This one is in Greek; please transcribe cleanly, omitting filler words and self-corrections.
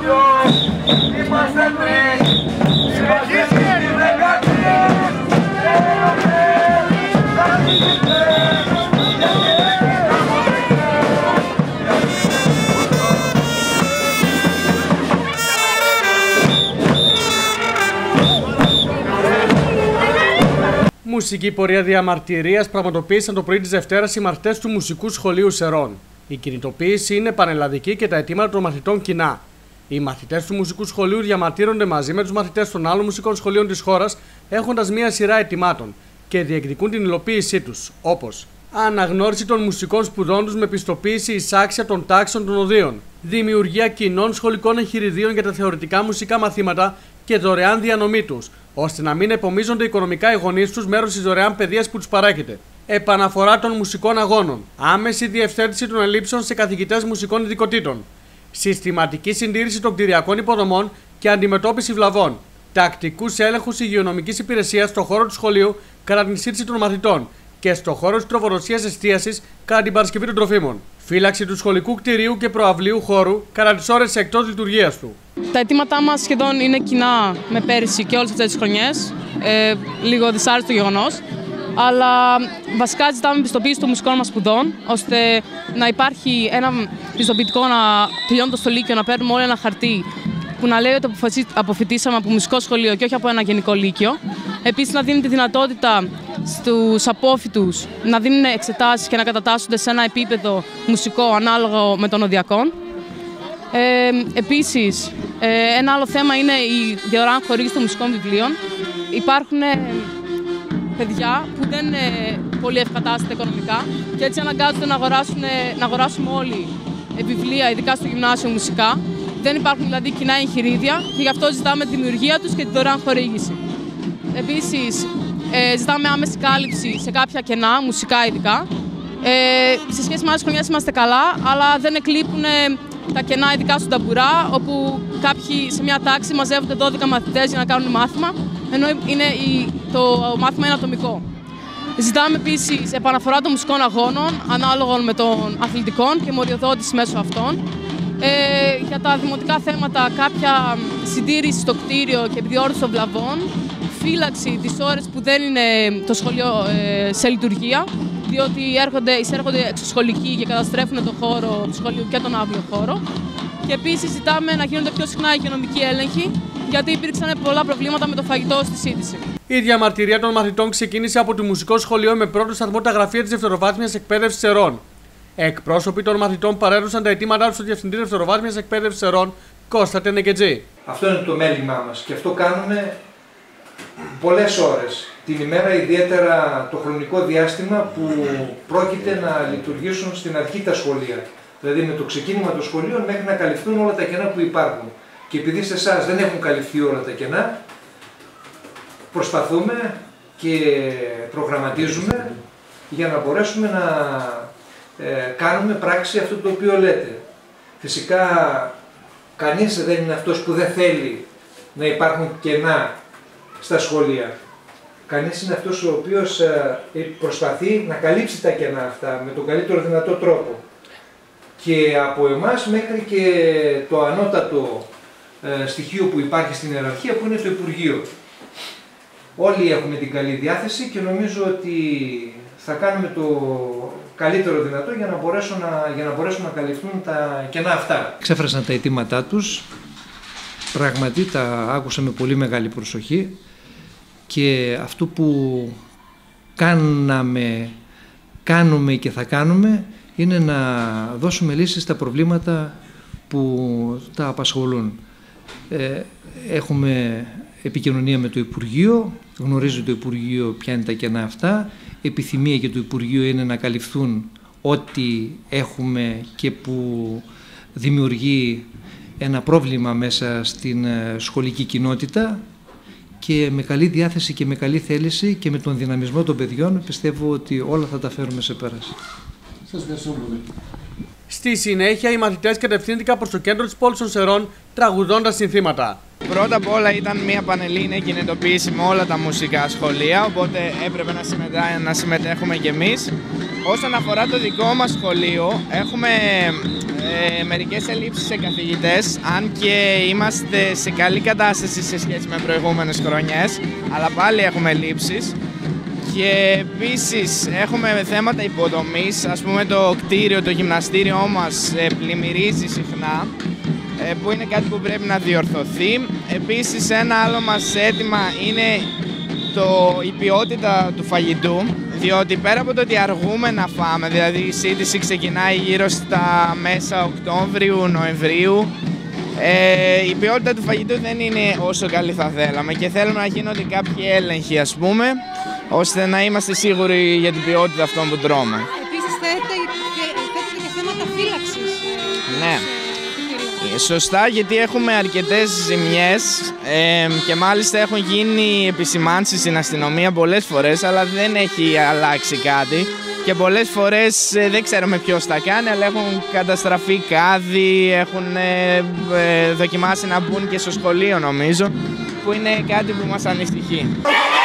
Μουσική πορεία διαμαρτυρίας πραγματοποίησαν το πρωί της Δευτέρας οι μαθητές του Μουσικού Σχολείου Σερών. Η κινητοποίηση είναι πανελλαδική και τα αιτήματα των μαθητών κοινά. Οι μαθητές του Μουσικού Σχολείου διαμαρτύρονται μαζί με τους μαθητές των άλλων μουσικών σχολείων της χώρας, έχοντας μία σειρά αιτημάτων και διεκδικούν την υλοποίησή τους, όπως αναγνώριση των μουσικών σπουδών τους με πιστοποίηση εισάξια των τάξεων των οδείων, δημιουργία κοινών σχολικών εγχειριδίων για τα θεωρητικά μουσικά μαθήματα και δωρεάν διανομή τους, ώστε να μην επομίζονται οικονομικά οι γονείς τους μέρος της δωρεάν παιδείας που τους παρέχεται. Επαναφορά των μουσικών αγώνων. Άμεση διευθέτηση των ελλείψεων σε καθηγητές μουσικών ειδικοτήτων. Συστηματική συντήρηση των κτηριακών υποδομών και αντιμετώπιση βλαβών. Τακτικούς έλεγχους υγειονομικής υπηρεσίας στον χώρο του σχολείου κατά την σύντηση των μαθητών και στον χώρο της τροφοδοσίας εστίασης κατά την παρασκευή των τροφίμων. Φύλαξη του σχολικού κτηρίου και προαυλίου χώρου κατά τις ώρες εκτός λειτουργίας του. Τα αιτήματά μας σχεδόν είναι κοινά με πέρυσι και όλες αυτές τις χρονιές. Λίγο δυσάρεστο γεγονός. Αλλά βασικά ζητάμε πιστοποίηση των μουσικών μας σπουδών, ώστε να υπάρχει ένα πιστοποιητικό να τελειώνοντας το Λύκειο, να παίρνουμε όλοι ένα χαρτί που να λέει ότι αποφοιτήσαμε από μουσικό σχολείο και όχι από ένα γενικό Λύκειο. Επίσης, να δίνει τη δυνατότητα στους απόφοιτους να δίνουν εξετάσεις και να κατατάσσονται σε ένα επίπεδο μουσικό ανάλογο με των οδιακών. Επίσης, ένα άλλο θέμα είναι η διοράν χορήγηση των μουσικών βιβλίων. Υπάρχουν παιδιά που δεν είναι πολύ ευκατάστατα οικονομικά και έτσι αναγκάζονται να αγοράσουμε όλοι βιβλία, ειδικά στο γυμνάσιο μουσικά. Δεν υπάρχουν δηλαδή κοινά εγχειρίδια και γι' αυτό ζητάμε τη δημιουργία τους και τη δωρεάν χορήγηση. Επίσης, ζητάμε άμεση κάλυψη σε κάποια κενά, μουσικά ειδικά. Σε σχέση με άλλες χρονιές είμαστε καλά, αλλά δεν εκλείπουν τα κενά, ειδικά στον ταμπουρά, όπου κάποιοι σε μια τάξη μαζεύονται 12 μαθητές για να κάνουν μάθημα, ενώ το μάθημα είναι ατομικό. Ζητάμε επίσης επαναφορά των μουσικών αγώνων, ανάλογων με των αθλητικών και μοριοδότηση μέσω αυτών. Για τα δημοτικά θέματα, κάποια συντήρηση στο κτίριο και επιδιόρθωση των βλαβών, φύλαξη τις ώρες που δεν είναι το σχολείο σε λειτουργία, διότι εισέρχονται εξωσχολικοί και καταστρέφουν τον χώρο του σχολείου και τον αύριο χώρο. Και επίσης ζητάμε να γίνονται πιο συχνά υγειονομικοί έλεγχοι, γιατί υπήρξαν πολλά προβλήματα με το φαγητό στη σύντηση. Η διαμαρτυρία των μαθητών ξεκίνησε από το Μουσικό Σχολείο με πρώτο σταθμό τα γραφεία της Δευτεροβάθμιας Εκπαίδευσης Σερών. Εκπρόσωποι των μαθητών παρέδωσαν τα αιτήματά τους στο Διευθυντή Δευτεροβάθμιας Εκπαίδευσης Σερών, Κώστα Τενεκετζή. Αυτό είναι το μέλημά μας και αυτό κάνουμε πολλές ώρες την ημέρα, ιδιαίτερα το χρονικό διάστημα που πρόκειται να λειτουργήσουν στην αρχή τα σχολεία. Δηλαδή με το ξεκίνημα των σχολείων μέχρι να καλυφθούν όλα τα κενά που υπάρχουν. Και επειδή σε εσάς δεν έχουν καλυφθεί όλα τα κενά, προσπαθούμε και προγραμματίζουμε για να μπορέσουμε να κάνουμε πράξη αυτό το οποίο λέτε. Φυσικά κανείς δεν είναι αυτός που δεν θέλει να υπάρχουν κενά στα σχολεία. Κανείς είναι αυτός ο οποίος προσπαθεί να καλύψει τα κενά αυτά με τον καλύτερο δυνατό τρόπο. Και από εμάς μέχρι και το ανώτατο στοιχείο που υπάρχει στην ιεραρχία που είναι το Υπουργείο. Όλοι έχουμε την καλή διάθεση και νομίζω ότι θα κάνουμε το καλύτερο δυνατό για να μπορέσουν να καλυφθούν τα κενά αυτά. Ξέφρασαν τα αιτήματά τους, πραγματικά τα άκουσα με πολύ μεγάλη προσοχή και αυτό που κάνουμε και θα κάνουμε είναι να δώσουμε λύσεις στα προβλήματα που τα απασχολούν. Έχουμε επικοινωνία με το Υπουργείο, γνωρίζει το Υπουργείο ποια είναι τα κενά αυτά. Επιθυμία και το Υπουργείο είναι να καλυφθούν ό,τι έχουμε και που δημιουργεί ένα πρόβλημα μέσα στην σχολική κοινότητα, και με καλή διάθεση και με καλή θέληση και με τον δυναμισμό των παιδιών πιστεύω ότι όλα θα τα φέρουμε σε πέραση. Σας ευχαριστώ πολύ. Στη συνέχεια οι μαθητές κατευθύνθηκαν προς το κέντρο της πόλης των Σερών τραγουδώντας συνθήματα. Πρώτα απ' όλα ήταν μια πανελλήνια κινητοποίηση με όλα τα μουσικά σχολεία, οπότε έπρεπε να συμμετέχουμε κι εμείς. Όσον αφορά το δικό μας σχολείο, έχουμε μερικές ελλείψεις σε καθηγητές, αν και είμαστε σε καλή κατάσταση σε σχέση με προηγούμενες χρονιές, αλλά πάλι έχουμε ελλείψεις. Και επίσης έχουμε θέματα υποδομής, ας πούμε το κτίριο, το γυμναστήριό μας πλημμυρίζει συχνά, που είναι κάτι που πρέπει να διορθωθεί. Επίσης ένα άλλο μας αίτημα είναι η ποιότητα του φαγητού, διότι πέρα από το ότι αργούμε να φάμε, δηλαδή η σύντηση ξεκινάει γύρω στα μέσα Οκτώβριου, Νοεμβρίου, η ποιότητα του φαγητού δεν είναι όσο καλή θα θέλαμε και θέλουμε να γίνονται κάποιοι έλεγχοι, ας πούμε, ώστε να είμαστε σίγουροι για την ποιότητα αυτών που τρώμε. Επίσης θέτετε και θέματα φύλαξης. Ναι. Σωστά, γιατί έχουμε αρκετές ζημιές και μάλιστα έχουν γίνει επισημάνσεις στην αστυνομία πολλές φορές, αλλά δεν έχει αλλάξει κάτι και πολλές φορές δεν ξέρουμε ποιος τα κάνει, αλλά έχουν καταστραφεί κάδοι, έχουν δοκιμάσει να μπουν και στο σχολείο νομίζω, που είναι κάτι που μας ανησυχεί.